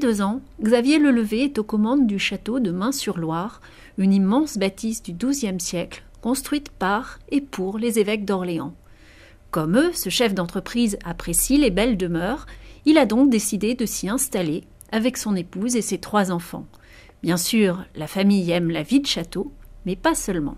22 ans, Xavier Lelevé est aux commandes du château de Mains-sur-Loire, une immense bâtisse du XIIe siècle, construite par et pour les évêques d'Orléans. Comme eux, ce chef d'entreprise apprécie les belles demeures, il a donc décidé de s'y installer avec son épouse et ses 3 enfants. Bien sûr, la famille aime la vie de château, mais pas seulement.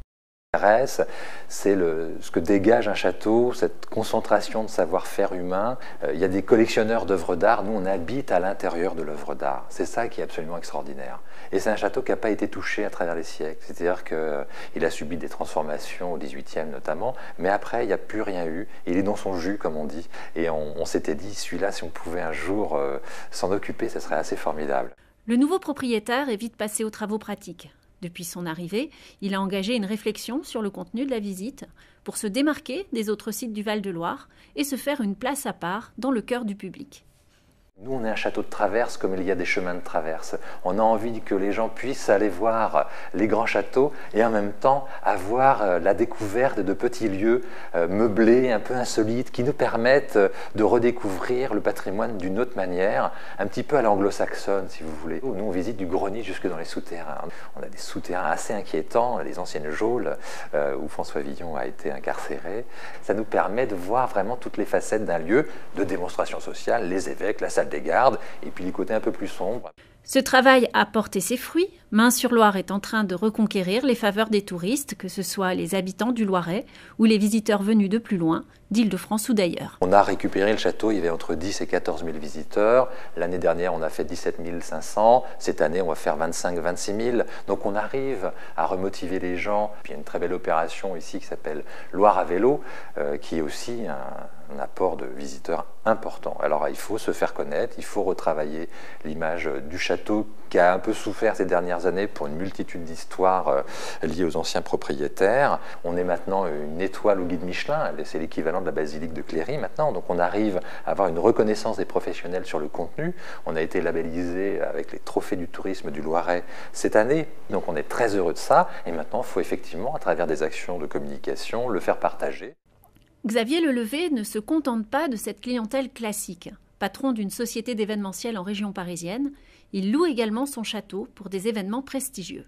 C'est ce que dégage un château, cette concentration de savoir-faire humain. Il y a des collectionneurs d'œuvres d'art, nous on habite à l'intérieur de l'œuvre d'art. C'est ça qui est absolument extraordinaire. Et c'est un château qui n'a pas été touché à travers les siècles. C'est-à-dire qu'il a subi des transformations au XVIIIe notamment, mais après il n'y a plus rien eu. Il est dans son jus comme on dit. Et on s'était dit, celui-là si on pouvait un jour s'en occuper, ce serait assez formidable. Le nouveau propriétaire est vite passé aux travaux pratiques. Depuis son arrivée, il a engagé une réflexion sur le contenu de la visite pour se démarquer des autres sites du Val-de-Loire et se faire une place à part dans le cœur du public. Nous, on est un château de traverse comme il y a des chemins de traverse. On a envie que les gens puissent aller voir les grands châteaux et en même temps avoir la découverte de petits lieux meublés, un peu insolites, qui nous permettent de redécouvrir le patrimoine d'une autre manière, un petit peu à l'anglo-saxonne, si vous voulez. Nous, on visite du grenier jusque dans les souterrains. On a des souterrains assez inquiétants, les anciennes geôles où François Villon a été incarcéré. Ça nous permet de voir vraiment toutes les facettes d'un lieu de démonstration sociale, les évêques, la salle des gardes, et puis les côtés un peu plus sombres. Ce travail a porté ses fruits. Mains-sur-Loire est en train de reconquérir les faveurs des touristes, que ce soit les habitants du Loiret ou les visiteurs venus de plus loin, d'Île-de-France ou d'ailleurs. On a récupéré le château, il y avait entre 10 et 14 000 visiteurs. L'année dernière, on a fait 17 500. Cette année, on va faire 25-26 000. Donc on arrive à remotiver les gens. Puis il y a une très belle opération ici qui s'appelle Loire à vélo, qui est aussi un apport de visiteurs important. Alors il faut se faire connaître, il faut retravailler l'image du château qui a un peu souffert ces dernières années pour une multitude d'histoires liées aux anciens propriétaires. On est maintenant une étoile au guide Michelin, c'est l'équivalent de la basilique de Cléry maintenant, donc on arrive à avoir une reconnaissance des professionnels sur le contenu. On a été labellisé avec les trophées du tourisme du Loiret cette année, donc on est très heureux de ça, et maintenant il faut effectivement, à travers des actions de communication, le faire partager. Xavier Lelevé ne se contente pas de cette clientèle classique. Patron d'une société d'événementiel en région parisienne, il loue également son château pour des événements prestigieux.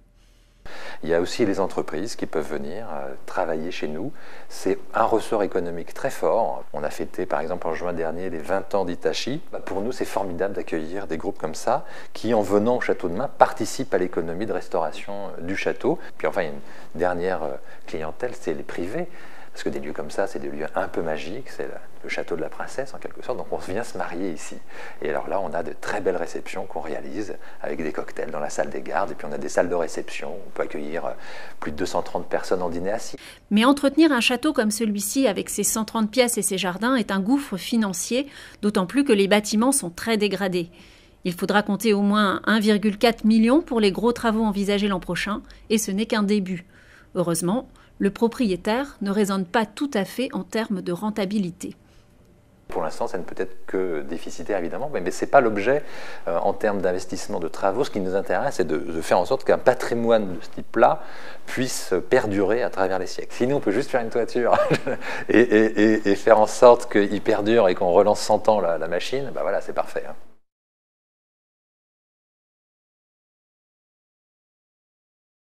Il y a aussi les entreprises qui peuvent venir travailler chez nous. C'est un ressort économique très fort. On a fêté par exemple en juin dernier les 20 ans d'Hitachi. Pour nous, c'est formidable d'accueillir des groupes comme ça qui, en venant au Château de Mains, participent à l'économie de restauration du château. Puis enfin, il y a une dernière clientèle, c'est les privés. Parce que des lieux comme ça, c'est des lieux un peu magiques, c'est le château de la princesse en quelque sorte, donc on vient se marier ici. Et alors là, on a de très belles réceptions qu'on réalise avec des cocktails dans la salle des gardes, et puis on a des salles de réception, on peut accueillir plus de 230 personnes en dîner assis. Mais entretenir un château comme celui-ci avec ses 130 pièces et ses jardins est un gouffre financier, d'autant plus que les bâtiments sont très dégradés. Il faudra compter au moins 1,4 million pour les gros travaux envisagés l'an prochain, et ce n'est qu'un début. Heureusement, le propriétaire ne raisonne pas tout à fait en termes de rentabilité. Pour l'instant, ça ne peut être que déficitaire, évidemment, mais ce n'est pas l'objet en termes d'investissement de travaux. Ce qui nous intéresse, c'est de faire en sorte qu'un patrimoine de ce type-là puisse perdurer à travers les siècles. Sinon, on peut juste faire une toiture et faire en sorte qu'il perdure et qu'on relance 100 ans la machine, ben voilà, c'est parfait.